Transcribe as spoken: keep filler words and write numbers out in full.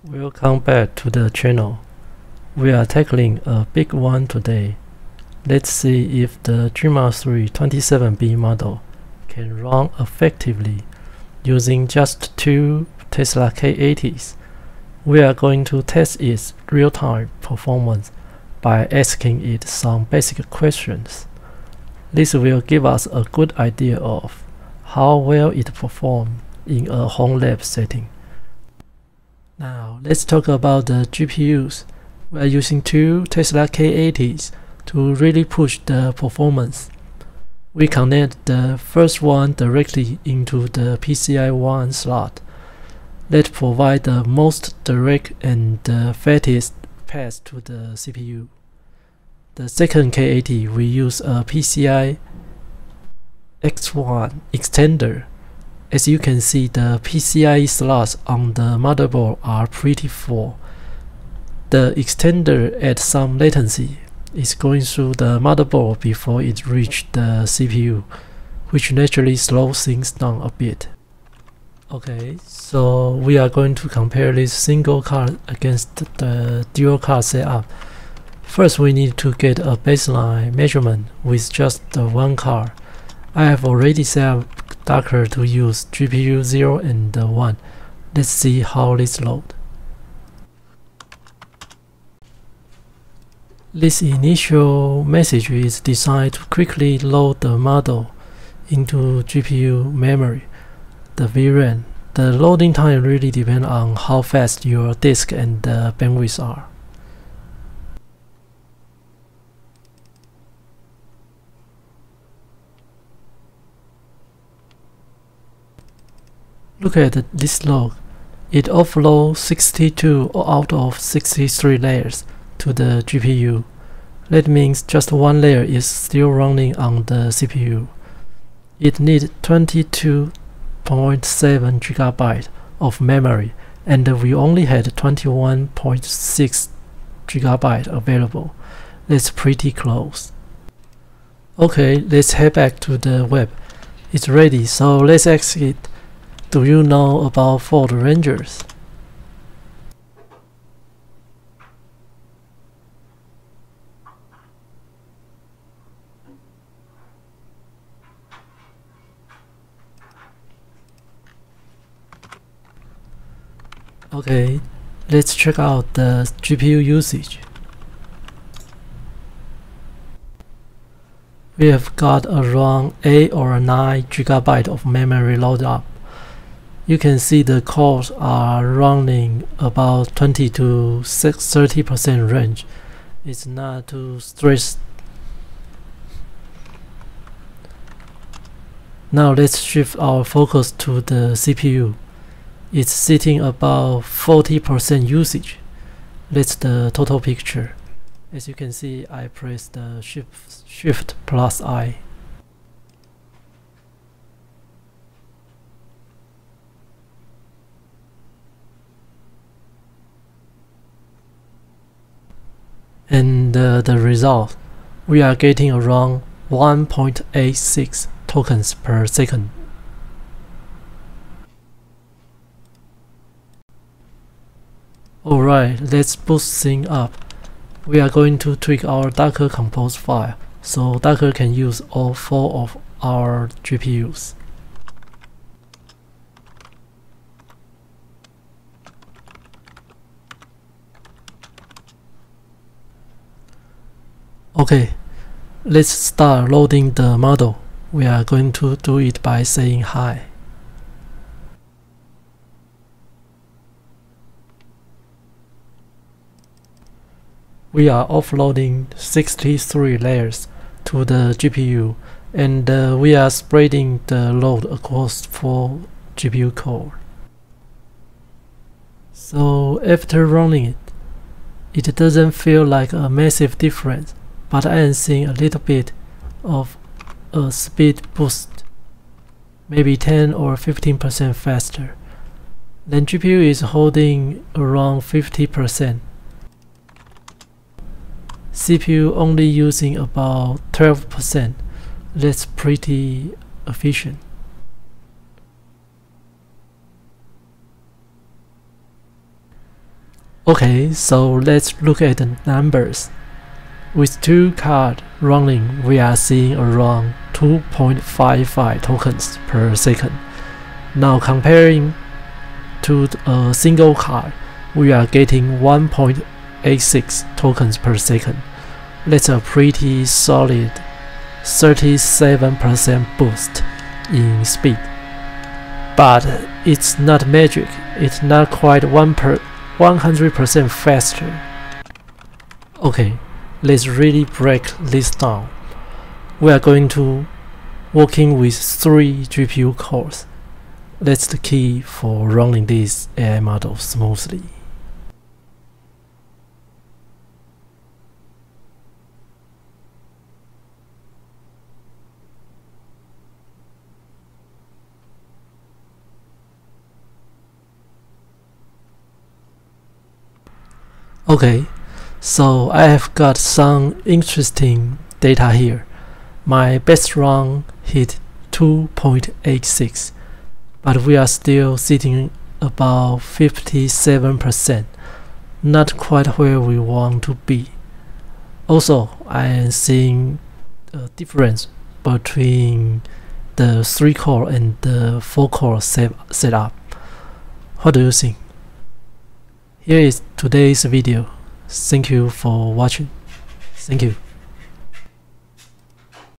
Welcome back to the channel. We are tackling a big one today. Let's see if the Gemma three twenty-seven B model can run effectively using just two Tesla K eighties. We are going to test its real-time performance by asking it some basic questions. This will give us a good idea of how well it performs in a home lab setting. Now let's talk about the G P Us. We are using two Tesla K eighties to really push the performance. We connect the first one directly into the P C I one slot that provide the most direct and the fastest path to the C P U. The second K eighty we use a P C I X one extender. As you can see, the P C I slots on the motherboard are pretty full. The extender adds some latency. It's going through the motherboard before it reaches the C P U, which naturally slows things down a bit. Okay, so we are going to compare this single card against the dual card setup. First, we need to get a baseline measurement with just the one card. I have already set up Docker to use G P U zero and one. Let's see how this loads. This initial message is designed to quickly load the model into G P U memory, the V RAM. The loading time really depends on how fast your disk and the bandwidth are. Look at this log. It offloads sixty-two out of sixty-three layers to the G P U. That means just one layer is still running on the C P U. It needs twenty-two point seven gigabytes of memory, and we only had twenty-one point six gigabytes available. That's pretty close. Okay, let's head back to the web. It's ready, so let's ask it, do you know about fault rangers? Okay, let's check out the G P U usage. We have got around eight or nine gigabytes of memory loaded up. You can see the cores are running about twenty to thirty percent range. It's not too stressed. Now let's shift our focus to the C P U. It's sitting about forty percent usage. That's the total picture. As you can see, I press the shift, shift plus I. And uh, the result, we are getting around one point eight six tokens per second. Alright, let's boost things up. We are going to tweak our Docker compose file, so Docker can use all four of our G P Us. Okay, let's start loading the model. We are going to do it by saying hi. We are offloading sixty-three layers to the G P U, and uh, we are spreading the load across four G P U cores. So after running it, it doesn't feel like a massive difference, but I am seeing a little bit of a speed boost, maybe ten or fifteen percent faster. Then G P U is holding around fifty percent. C P U only using about twelve percent. That's pretty efficient. Okay, so let's look at the numbers. With two cards running, we are seeing around two point five five tokens per second. Now comparing to a single card, we are getting one point eight six tokens per second. That's a pretty solid thirty-seven percent boost in speed. But it's not magic, it's not quite one per one hundred percent faster. Okay, let's really break this down. We are going to working with three G P U cores. That's the key for running this A I model smoothly. Okay, so I have got some interesting data here. My best run hit two point eight six, but we are still sitting about fifty-seven percent, not quite where we want to be. Also, I am seeing a difference between the three core and the four core setup. What do you think? Here is today's video. Thank you for watching. Thank you.